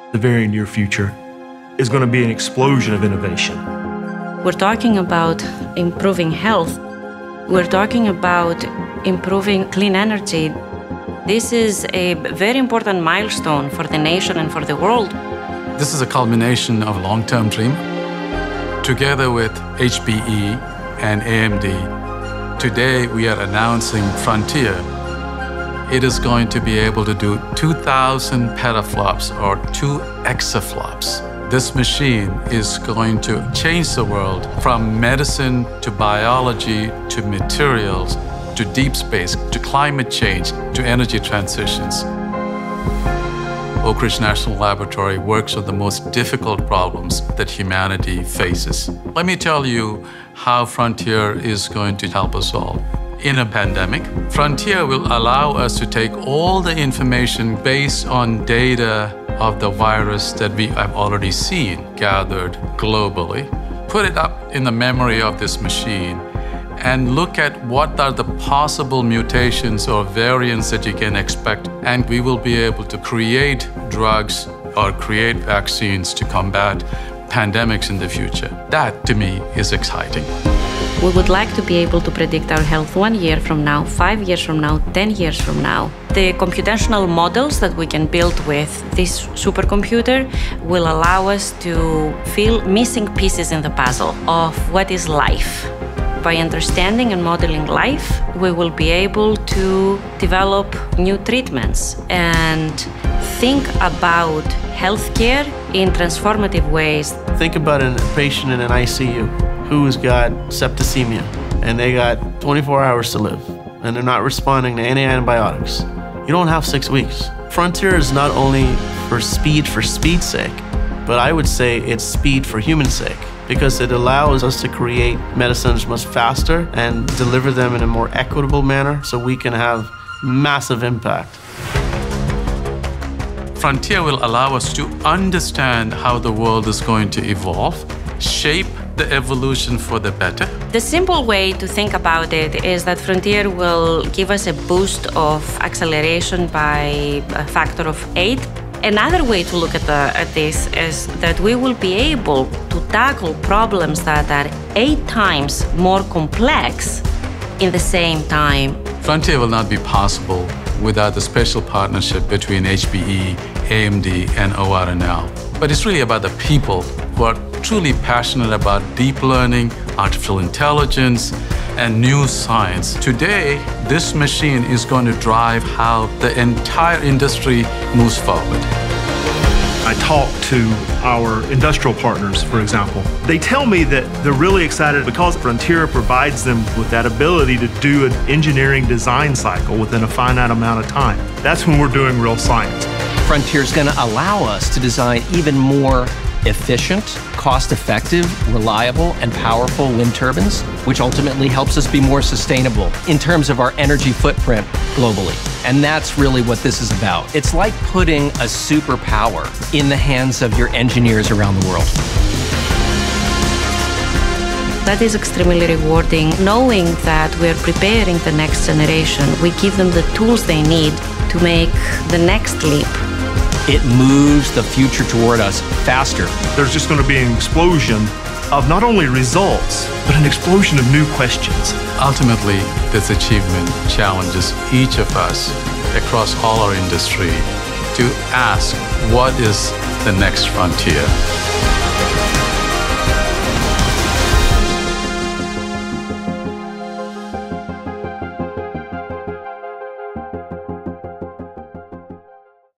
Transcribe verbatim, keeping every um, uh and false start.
the very near future is going to be an explosion of innovation. We're talking about improving health. We're talking about improving clean energy. This is a very important milestone for the nation and for the world. This is a culmination of a long-term dream. Together with H P E and A M D, today we are announcing Frontier. It is going to be able to do two thousand petaflops or two exaflops. This machine is going to change the world from medicine to biology to materials to deep space to climate change to energy transitions. Oak Ridge National Laboratory works on the most difficult problems that humanity faces. Let me tell you how Frontier is going to help us all. In a pandemic, Frontier will allow us to take all the information based on data of the virus that we have already seen gathered globally, put it up in the memory of this machine, and look at what are the possible mutations or variants that you can expect, and we will be able to create drugs or create vaccines to combat pandemics in the future. That, to me, is exciting. We would like to be able to predict our health one year from now, five years from now, ten years from now. The computational models that we can build with this supercomputer will allow us to fill missing pieces in the puzzle of what is life. By understanding and modeling life, we will be able to develop new treatments and think about healthcare in transformative ways. Think about a patient in an I C U who's got septicemia and they got twenty-four hours to live and they're not responding to any antibiotics. You don't have six weeks. Frontier is not only for speed for speed's sake, but I would say it's speed for human sake, because it allows us to create medicines much faster and deliver them in a more equitable manner so we can have massive impact. Frontier will allow us to understand how the world is going to evolve, shape the evolution for the better. The simple way to think about it is that Frontier will give us a boost of acceleration by a factor of eight. Another way to look at, the, at this is that we will be able to tackle problems that are eight times more complex in the same time. Frontier will not be possible without the special partnership between H P E, A M D, and O R N L. But it's really about the people who are truly passionate about deep learning, artificial intelligence, and new science. Today, this machine is going to drive how the entire industry moves forward. I talk to our industrial partners, for example. They tell me that they're really excited because Frontier provides them with that ability to do an engineering design cycle within a finite amount of time. That's when we're doing real science. Frontier is going to allow us to design even more efficient, cost-effective, reliable, and powerful wind turbines, which ultimately helps us be more sustainable in terms of our energy footprint globally. And that's really what this is about. It's like putting a superpower in the hands of your engineers around the world. That is extremely rewarding, knowing that we're preparing the next generation. We give them the tools they need to make the next leap. It moves the future toward us faster. There's just going to be an explosion of not only results, but an explosion of new questions. Ultimately, this achievement challenges each of us across all our industry to ask, what is the next frontier?